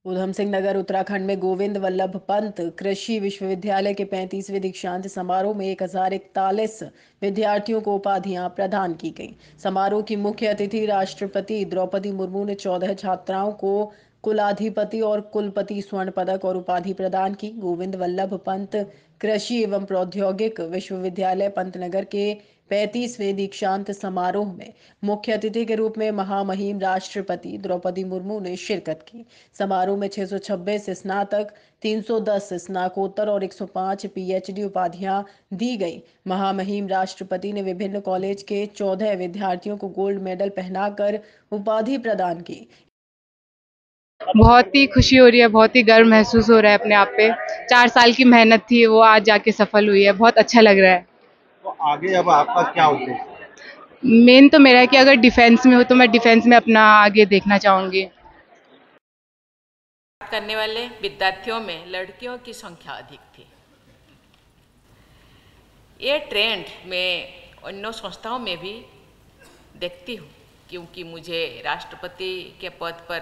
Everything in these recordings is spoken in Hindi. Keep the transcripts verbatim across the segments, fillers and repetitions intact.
ऊधम सिंह नगर उत्तराखंड में गोविंद वल्लभ पंत कृषि विश्वविद्यालय के पैंतीसवें दीक्षांत समारोह में एक हजार इकतालीस विद्यार्थियों को उपाधियां प्रदान की गईं। समारोह की मुख्य अतिथि राष्ट्रपति द्रौपदी मुर्मू ने चौदह छात्राओं को कुलाधिपति और कुलपति स्वर्ण पदक और उपाधि प्रदान की। गोविंद वल्लभ पंत कृषि एवं प्रौद्योगिक विश्वविद्यालय पंतनगर के पैंतीसवें दीक्षांत समारोह में मुख्य अतिथि के रूप में महामहिम राष्ट्रपति द्रौपदी मुर्मू ने शिरकत की। समारोह में छह सौ छब्बीस स्नातक, तीन सौ दस स्नाकोत्तर और एक सौ पाँच पीएचडी उपाधियां दी गई। महामहिम राष्ट्रपति ने विभिन्न कॉलेज के चौदह विद्यार्थियों को गोल्ड मेडल पहनाकर उपाधि प्रदान की। बहुत ही खुशी हो रही है, बहुत ही गर्व महसूस हो रहा है अपने आप पे। चार साल की मेहनत थी वो आज जाके सफल हुई है, बहुत अच्छा लग रहा है। तो आगे अब आपका क्या उद्देश्य है? मेन तो मेरा है कि अगर डिफेंस में हो तो मैं डिफेंस में अपना आगे देखना चाहूँगी। करने वाले विद्यार्थियों में लड़कियों की संख्या अधिक थी। ये ट्रेंड मैं अन्य संस्थाओं में भी देखती हूँ, क्योंकि मुझे राष्ट्रपति के पद पर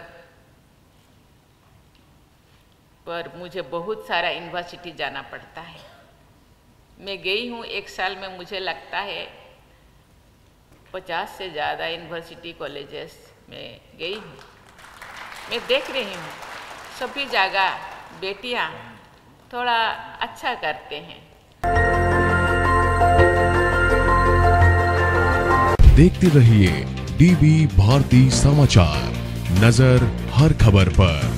पर मुझे बहुत सारा यूनिवर्सिटी जाना पड़ता है। मैं गई हूँ, एक साल में मुझे लगता है पचास से ज़्यादा यूनिवर्सिटी कॉलेजेस में गई हूँ। मैं देख रही हूँ सभी जगह बेटियाँ थोड़ा अच्छा करते हैं। देखते रहिए डीबी भारती समाचार, नजर हर खबर पर।